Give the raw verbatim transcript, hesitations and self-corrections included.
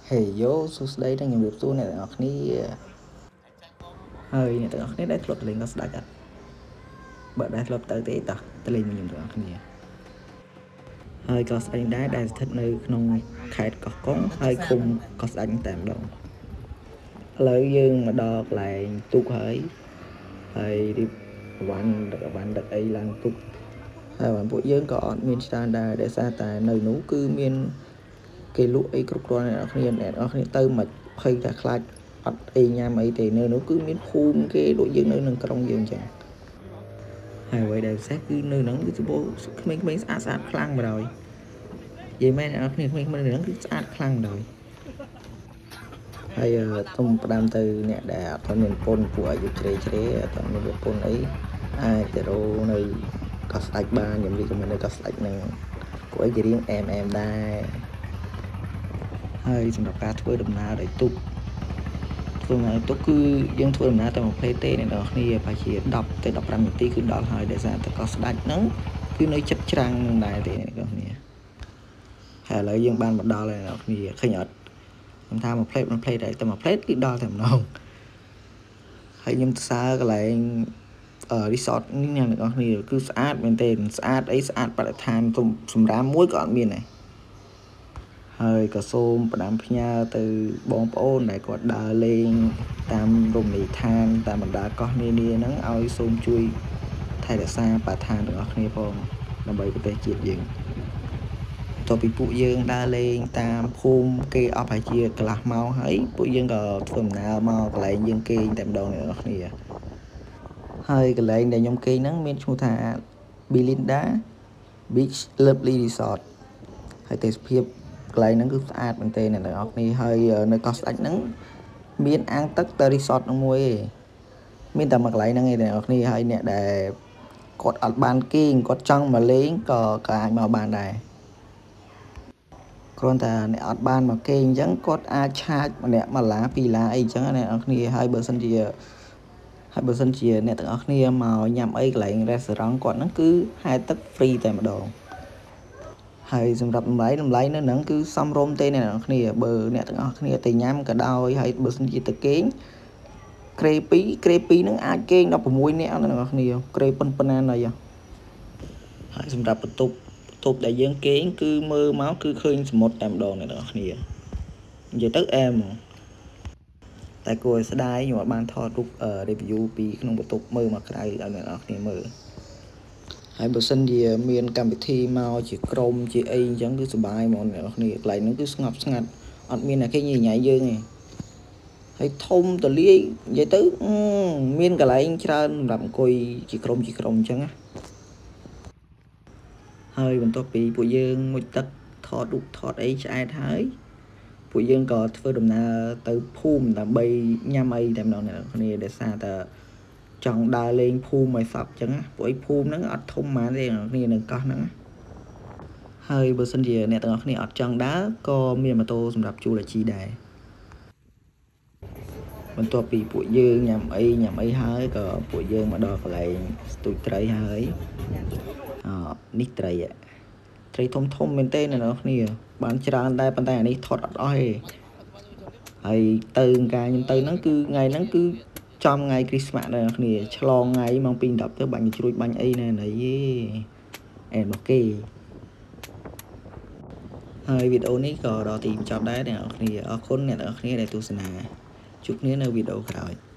Hey yo, số đây đang nhận được tôi này ngọc ní hơi này tụi ngọc ní đã lột lên có sạch bật đã lột tới tế tao tới lên mình tụi ngọc ní hơi có sạch đá đã thật nơi nông khát có con hơi khung có sạch tạm động lợi dương mà đo lại tục hơi hơi đi bạn được bạn được ấy làm tục hai bạn bộ dương có miền standard để xa tại nơi nấu cư miền cái lũ ấy cực đoan này nó này nó tới mà hơi ra khai bắt ấy nha mấy thì nơi nó cứ miếng phun cái đội dương nơi nâng trong dương chẳng hai vậy đều xét cứ nơi nắng cứ bố mình mình sát sát khăn rồi vậy mấy nó mình mình mình nắng cứ sát khăn rồi hay tôm đam từ nè đẻ toàn miền pôn của dịp chế chế toàn miền pôn ấy ai thì đâu nơi có sạch ba nhầm đi của mình nơi có sạch này của ấy chỉ riêng em em đây hơiសម្រាប់ការធ្វើដំណើរដោយទូកធ្វើដំណើរទូកគឺយើងធ្វើដំណើរតែមួយផ្លេតទេអ្នកនរគ្នាប្រហែលជាដប់ទៅដប់ប្រាំនាទីគឺដល់ហើយដោយសារតែកោះស្ដេចហ្នឹងគឺនៅចិត្តច្រាំងនឹងដែរទេអ្នកនរគ្នាហើយឥឡូវយើងបានមកដល់ហើយអ្នកនរគ្នាឃើញអត់ខ្ញុំថាមួយផ្លេតមួយផ្លេតហើយតែមួយផ្លេតគឺដល់តែម្ដងហើយខ្ញុំទៅសើកន្លែងអឺ resort នេះអ្នកនរគ្នាគឺស្អាតមែនទេស្អាតអីស្អាតបរិស្ថានសម្រាប់មួយក៏អត់មានដែរហើយក៏សូមផ្ដាំផ្ញើទៅបងប្អូនដែលគាត់ដើរលេងតាមរមណីយដ្ឋានតាមបណ្ដាកោះនានាហ្នឹងឲ្យសូមជួយថែរក្សាបរិស្ថានរបស់គ្នាផងដើម្បីប្រទេសជាតិយើងតទៅពីពួកយើងដើរលេងតាមភូមិគេអស់ប្រហែលជាកន្លះម៉ោងហើយពួកយើងក៏ធ្វើដំណើរមកកន្លែងយើងគេងតែម្ដងអ្នកនរគ្នាហើយកន្លែងដែលខ្ញុំគេងហ្នឹងមានឈ្មោះថា Belinda Beach Lovely Resort ហើយទេសភាពកន្លែងហ្នឹងគឺស្អាតមែនទេអ្នកនរគ្នាហើយនៅកោះស្ដេចហ្នឹងមានអាងទឹកទៅ resort ហ្នឹងមួយឯងមានតែមួយកន្លែងហ្នឹងឯងអ្នកនរគ្នាហើយអ្នកដែលគាត់អត់បានគេងគាត់ចង់មកលេងក៏ក៏អាចមកបានដែរគ្រាន់តែអ្នកអត់បានមកគេងអញ្ចឹងគាត់អាចឆាចម្នាក់មួយឡាពីរឡាអីអញ្ចឹងអ្នកនរគ្នាហើយបើសិនជាហើយបើសិនជាអ្នកទាំងអស់គ្នាមកញ៉ាំអីកន្លែង restaurant គាត់ហ្នឹងគឺហែទឹក free តែម្ដងហើយសម្រាប់តម្លៃតម្លៃនៅហ្នឹងគឺសមរម្យទេអ្នកនរគ្នាបើអ្នកទាំងអស់គ្នាទៅញ៉ាំក៏ដោយហើយបើសិនជាទៅគេងក្រេពីរក្រេពីរហ្នឹងអាចគេងដល់៦នាក់អ្នកនរគ្នាក្រេប៉ុនប៉ុណ្ណាណីហើយសម្រាប់បន្ទប់បន្ទប់ដែលយើងគេងគឺមើលមកគឺឃើញសមុទ្រតែម្ដងអ្នកនរគ្នានិយាយទៅអែមតែគួរឲ្យស្ដាយខ្ញុំអត់បានថតរូប review ពីក្នុងបន្ទប់មើលមកក្រៅឲ្យអ្នកនរគ្នាមើលហើយបើសិនជាមានកម្មវិធីមកជាក្រុមជាអីអញ្ចឹងគឺសុបាយហ្មងអ្នកនរគ្នាកន្លែងហ្នឹងគឺស្ងប់ស្ងាត់អត់មានអ្នកគេញ៉ៃញ៉ៃយើងទេហើយធំទលាយនិយាយទៅមានកន្លែងច្រើនសម្រាប់អង្គុយជាក្រុមជាក្រុមអញ្ចឹងណាហើយបន្ទាប់ពីពួកយើងមុជទឹកថតរូបថតអីឆ្អែតហើយពួកយើងក៏ធ្វើដំណើរទៅភូមិដើម្បីញ៉ាំអីតែម្ដងអ្នកនរគ្នាដោយសារតែចង់ដើរលេងភូមិឲ្យសពអញ្ចឹងណាពួកឯភូមិហ្នឹងអត់ធំហ្មងទេអ្នកគ្នានៅកោះហ្នឹងហើយបើសិនជាអ្នកទាំងអស់គ្នាអត់ចង់ដើរក៏មានម៉ូតូសម្រាប់ជួលឲ្យជីដែរបន្ទាប់ពីពួកយើងញ៉ាំអីញ៉ាំអីហើយក៏ពួកយើងមកដល់កន្លែងស្ទូចត្រីហើយអនេះត្រីត្រីធំធំមែនទេអ្នកនរគ្នាបានច្រើនដែរប៉ុន្តែអានេះថតអត់អស់ទេហើយទៅការខ្ញុំទៅហ្នឹងគឺថ្ងៃហ្នឹងគឺចំថ្ងៃគ្រីស្មាស់ដែរគ្នាឆ្លងថ្ងៃម៉ោងពីរដប់ទៅបាញ់ជ្រួចបាញ់អីណែណីអែមកគេហើយវីដេអូនេះក៏ដល់ទីបញ្ចប់ដែរអ្នកនរគ្នាអរគុណអ្នកនរគ្នាដែលទស្សនាជួបគ្នានៅវីដេអូក្រោយ